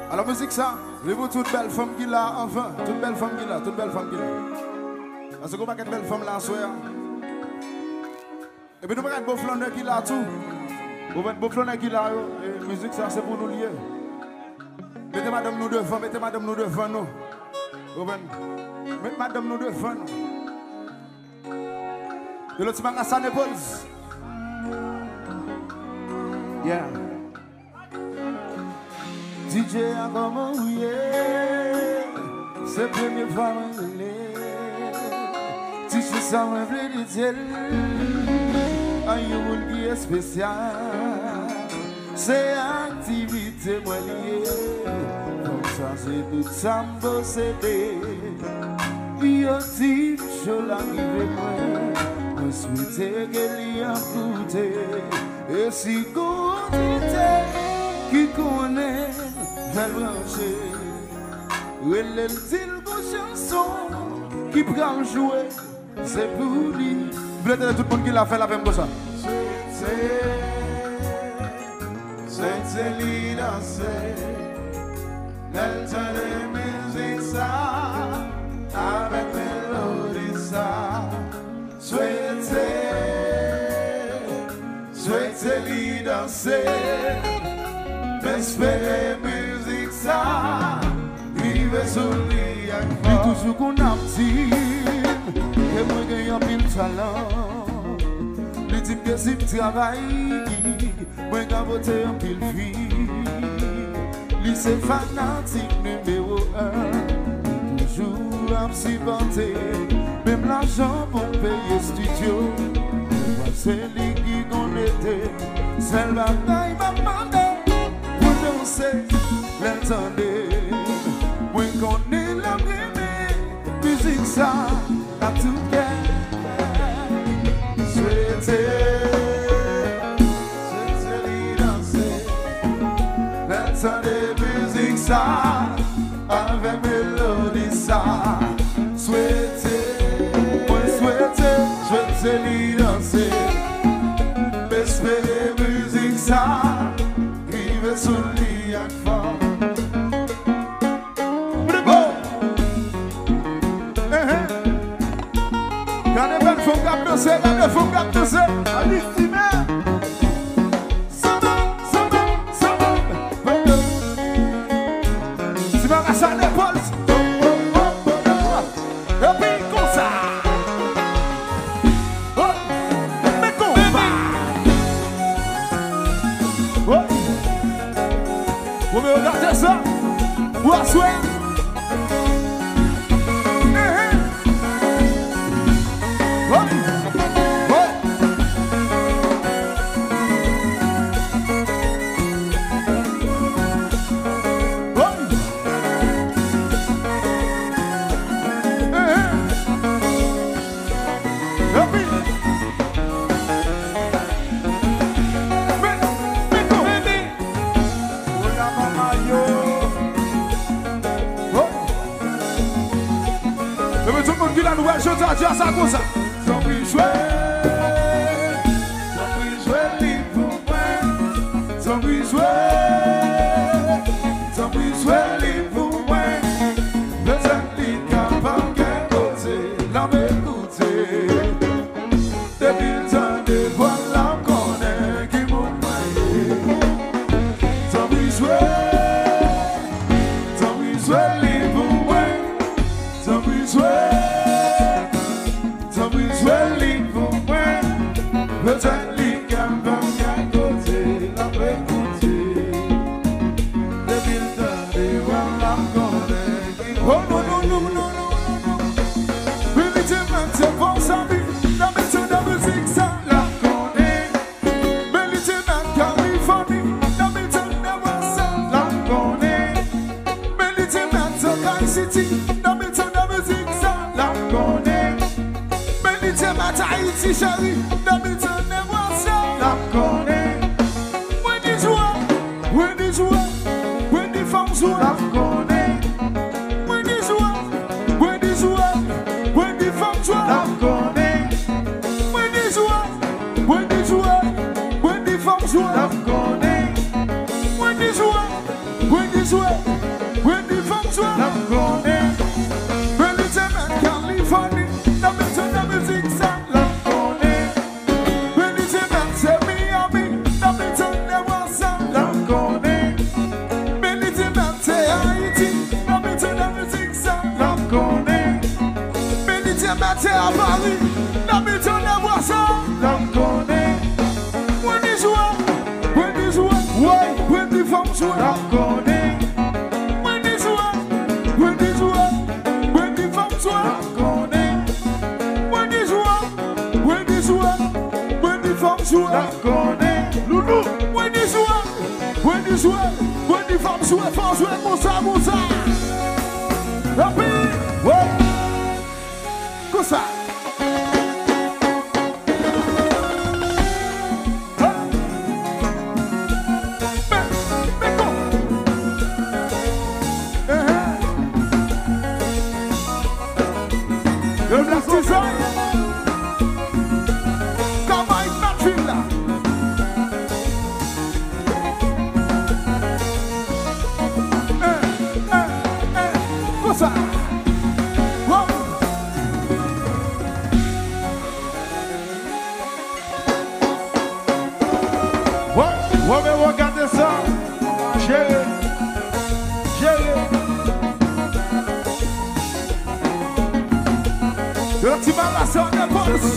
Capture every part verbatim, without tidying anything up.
Alors musique ça, je vous toute belle femme qui l'a enfin, toute belle femme qui l'a, toute belle femme qui l'a. Parce que vous avez une belle femme là soir. Et puis nous avons un beau flâneur qui l'a tout. Vous avez un beau flâneur qui l'a, et musique ça c'est pour nous lier. Mettez madame nous devant, mettez madame nous devant nous. Vous mettez madame nous devant nous. De l'autre magasin de Pauls. Yeah. D J a comment oublier, c'est première fois que je l'ai. Si je sens un vrai de tel, un monde qui est spécial, c'est activité moi liée. Comme ça c'est tout ça me posséder. Yo dit je l'arrive moi, je souhaite qu'elle y a goûté. Et si goûté qui connaît va brancher, elle est dit une chanson qui prend jouer, c'est pour lui. Vous voulez tout le monde qui l'a fait la même comme ça. C'est lui danser, elle t'a les musiques ça, avec mélodie ça. Souhaitez, souhaitez lui danser. Espérer musique ça, vive sous lui à quoi. Mais toujours qu'on a petit, que moi gagne un pile talent. Le type que c'est travail, moi gagne voter un pile fille. Lui c'est fanatique numéro un, toujours à supporter. Même l'argent pour payer studio, c'est lui qui qu'on était. C'est la taille m'a demandé. C'est l'entendez, moi connais la vraie musique ça à tout cœur. Souhaitez, souhaitez lui danser, l'entendez musique ça avec mélodie ça. Souhaitez, moi souhaitez, souhaitez lui danser, espérer musique ça, vive sous lui. Faut capter, regardez, faut capter, allez, Simon. Simon, Simon, Simon. Simon, à sa épaule. Et puis, comme ça. Oh, mais comme ça. Oh. Vous me regardez ça? Vous asseyez. Je t'ai dit à ça comme ça. T'en prie jouer, t'en prie jouer libre pour moi. T'en prie jouer, t'en prie jouer libre pour moi. Le temps libre capable qu'un côté, l'en m'écouter. Depuis le temps de voir l'âme qu'on est qui m'a noyé. T'en prie jouer, t'en prie jouer libre pour moi. T'en prie jouer. Peut-être les campagnes qu'à côté, la écouter. Depuis le temps de voir la connaître. Oh non, non, non, non, non, non. Militairement, c'est bon, ça vit. La méthode de musique, ça la connaît. Militairement, Californie. La méthode de voir ça la connaît. Militairement, Sky City. La méthode de musique, ça la connaît. Militairement, Tahiti, chérie. La méthode when this one, when this one, when the farms one, I've gone in. When this one, when this one, when the farms one, I've gone in. When this one, when this one, when the farms one, I've gone in. When this one, when this jouer, when the femmes jouent, la connaît. When the men Californie, la maison de musique ça, la connaît. When the men c'est Miami, la maison de Wassa, la connaît. When the men c'est Haïti, la maison de musique ça, la connaît. When the men c'est à Paris, la maison de Wassa, la connaît. When the jouent, when the jouent, ouais, when the femmes jouent, la connaît. La connaît, loulou. When the joueur, when the joueur, when the femme joueur, faut jouer comme ça, comme ça. Et puis, ouais, comme ça. Le black design. Ouais, mais regardez ça, chérie, chérie. Le petit malasseur de police.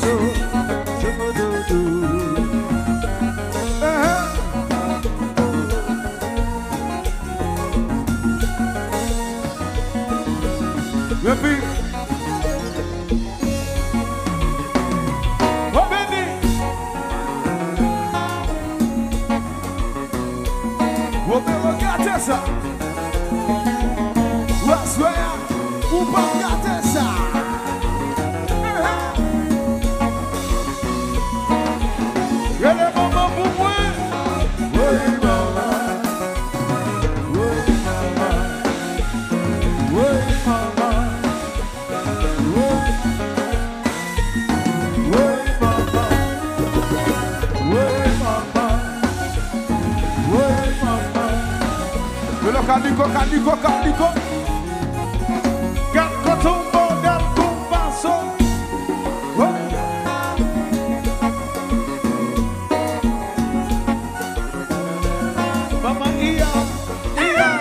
Le puis, oh béni. Vous pouvez regarder ça. Ouais, soyez, vous pouvez regarder ça. Il y a des moments pour moi. Oui, maman. Oui, maman. Oui, maman. Oui. Oui, maman. Oui, maman. Oui, maman. Le calico, calico, calico. Garde coton, garde combasso. Maman, ia, ia.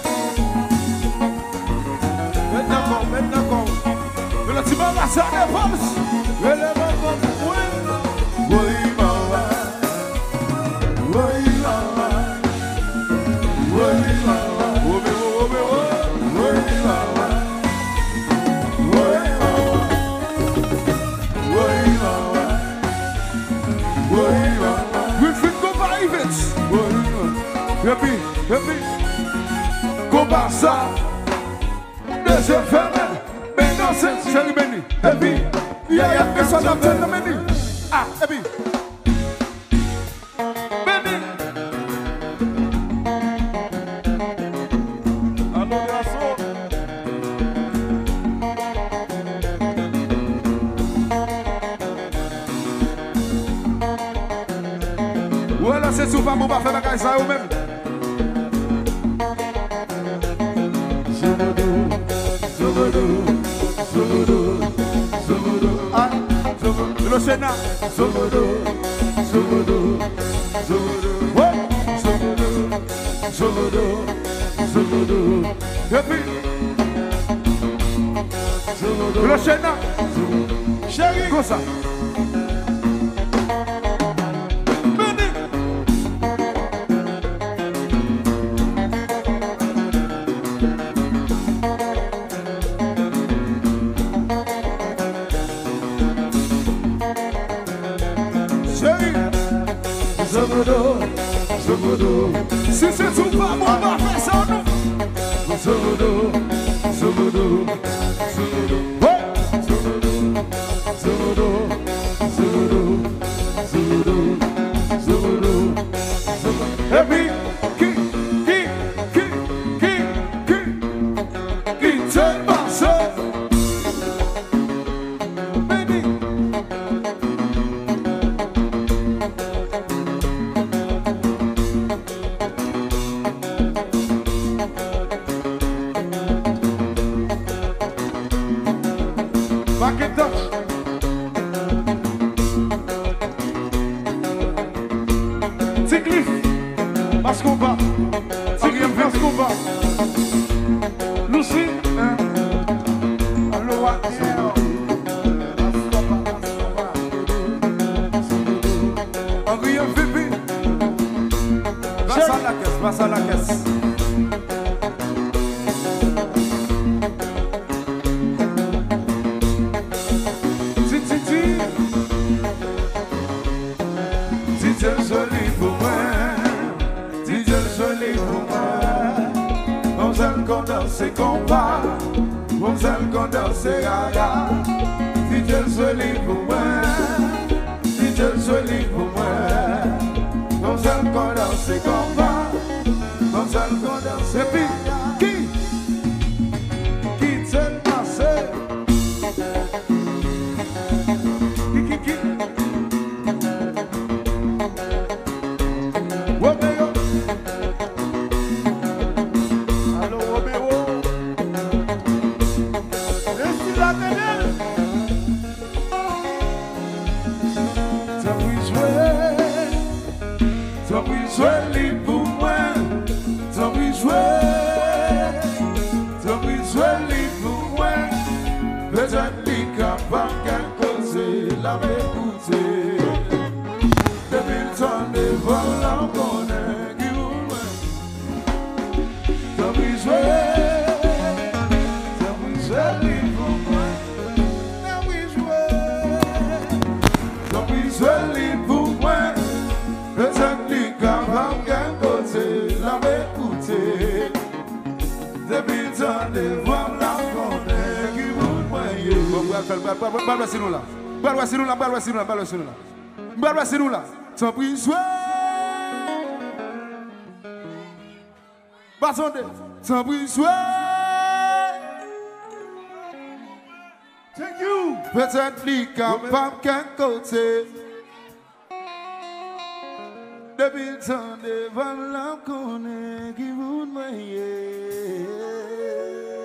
Maintenant, comme, maintenant, comme. Le petit malasseur de police. Le maman, oui. Oui, maman. Oui, maman. Oui, maman. Oh, mais, oh, mais, oh. Oui, maman. Oui, maman. Oui, maman. Oui, maman. Wilfried, go by it. Oui, maman. Et puis, et puis, combat ça. Deuxième fermée. Mais non, c'est chérie Benny. Et puis, il y a une personne dans le Benny. Ah, et puis. Benny. Allô, garçon. Ouais, là, c'est souvent mon bas faire la caisse à eux-mêmes. Ah, le Sénat. Ouais. Et puis, le Sénat. Chérie, comme ça. Si c'est tout pas bon, on va faire ça, non? Zobodo, Zobodo, Zobodo, ouais. Zobodo, Zobodo, Zobodo, Zobodo, Zobodo, Zobodo. Et puis, qui, qui, qui, qui, qui, qui te passe? Baby. Parce qu'on va. C'est qui parce qu'on va. Lucie. Allo Akiel. Henri M V P. Passe à la caisse, passe à la caisse. C'est combat, on s'en condamne, c'est gaga. Si Dieu soit libre pour moi, si Dieu soit libre pour moi, on s'en condamne, c'est combat, on s'en condamne, c'est gaga. Qui? Qui t'est le passé? Qui, qui, qui? Roméo. Allô, Roméo. Sois libre pour moi, t'as pris jouer, t'as pris sois libre pour moi, peut-être les capables qu'à causer la m'écouter. Depuis le temps de voir l'encontre qui vous t'as pris jouer, t'as pris sois libre pour moi, t'as pris jouer, t'as pris sois libre pour moi, peut-être capable qu'un côté la m'écouter. Depuis le temps de voir la condamne qui vous moyez. Bon, bah, c'est nous là. Bah, c'est nous là, bah, c'est nous là, bah, c'est nous là. Bah, c'est nous là. Sans prise, ouais. Bah, sans prise, ouais. Thank you. Peut-être les capable qu'un côté. Depuis le temps de voir la connaît qui vous noyez.